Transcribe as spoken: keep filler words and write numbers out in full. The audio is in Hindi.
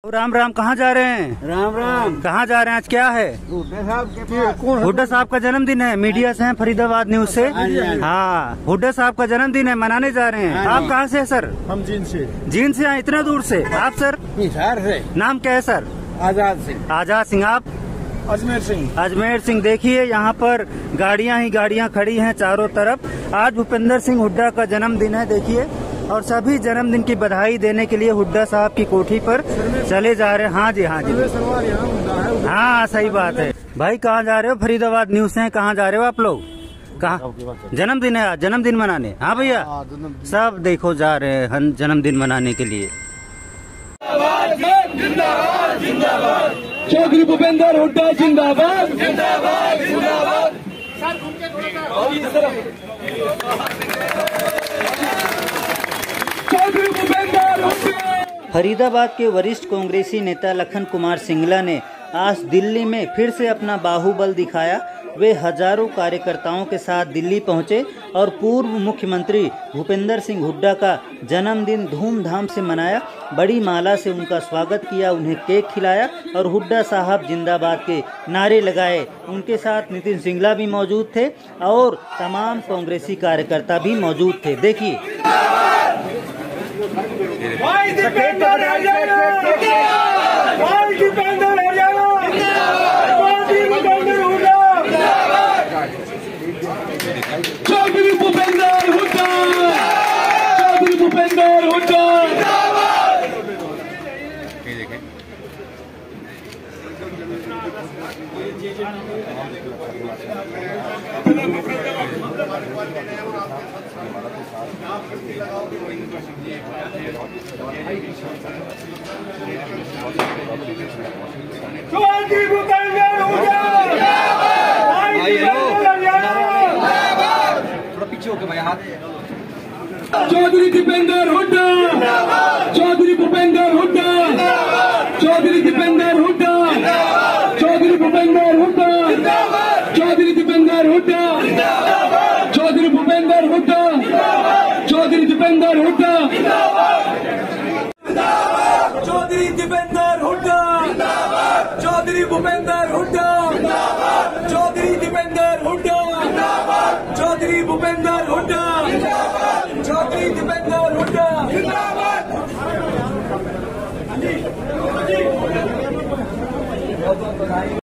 राम राम, कहाँ जा रहे हैं? राम राम, कहाँ जा रहे हैं? आज क्या है? हुड्डा साहब के पास। हुड्डा साहब का जन्मदिन है। मीडिया से हैं, फरीदाबाद न्यूज से। हाँ, हुड्डा साहब का जन्मदिन है, मनाने जा रहे हैं। आप कहाँ से हैं सर? हम जींद से। जींद से आए इतना दूर से? आप सर? हिसार से। नाम क्या है सर? आजाद सिंह। आजाद सिंह। आप? अजमेर सिंह। अजमेर सिंह। देखिए यहाँ पर गाड़ियाँ ही गाड़ियाँ खड़ी हैं चारों तरफ। आज भूपेंद्र सिंह हुड्डा का जन्मदिन है देखिए, और सभी जन्मदिन की बधाई देने के लिए हुड्डा साहब की कोठी पर चले जा रहे हैं। हाँ जी, हाँ जी, हाँ सही बात है। भाई कहाँ जा रहे हो? फरीदाबाद न्यूज से। कहाँ जा रहे हो आप लोग? कहाँ? जन्मदिन है आज, जन्मदिन मनाने। हाँ भैया, सब देखो जा रहे हैं जन्मदिन मनाने के लिए। चौधरी भूपेंद्र हुड्डा जिंदाबाद जिंदाबाद जिंदाबाद। चौधरी भूपेंद्र हुड्डा। फरीदाबाद के वरिष्ठ कांग्रेसी नेता लखन कुमार सिंगला ने आज दिल्ली में फिर से अपना बाहुबल दिखाया। वे हजारों कार्यकर्ताओं के साथ दिल्ली पहुंचे और पूर्व मुख्यमंत्री भूपेंद्र सिंह हुड्डा का जन्मदिन धूमधाम से मनाया। बड़ी माला से उनका स्वागत किया, उन्हें केक खिलाया और हुड्डा साहब जिंदाबाद के नारे लगाए। उनके साथ नितिन सिंगला भी मौजूद थे और तमाम कांग्रेसी कार्यकर्ता भी मौजूद थे। देखिए। चौधरी भूपेंद्र हुड्डा, चौधरी भूपेंद्र हुड्डा। ये देखें। चौधरी भूपेंद्र हुड्डा। चौधरी दीपेंद्र हुड्डा, चौधरी भूपेंद्र हुड्डा, चौधरी दीपेंद्र हुड्डा, चौधरी भूपेंद्र हुड्डा, चौधरी दीपेंद्र हुड्डा, चौधरी भूपेंद्र हुड्डा, चौधरी दीपेंद्र हुड्डा, चौधरी दीपेंद्र हुड्डा, चौधरी भूपेंद्र हुड्डा, चौधरी दीपेंद्र हुड्डा, चौधरी भूपेंद्र हुड्डा।